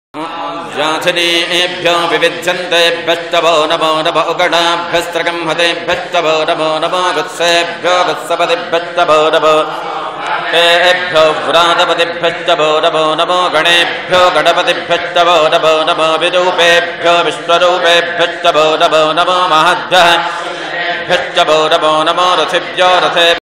याथिनीभ्यो विविध्यन्तेभ्यश्चवो नमो नमो उगणाभ्यस्त्रकं हतेभ्यश्चवो नमो नमो गुत्सेभ्यो गुत्सपतिभ्यश्चवो नमो तेभ्यो व्रातपतिभ्यश्चवो नमो नमो गणेभ्यो गणपतिभ्यश्चवो नमो नमो विरूपेभ्यो विश्वरूपेभ्यश्चवो नमो नमो महद्भ्यश्चवो नमो नमो रथिभ्यो रथे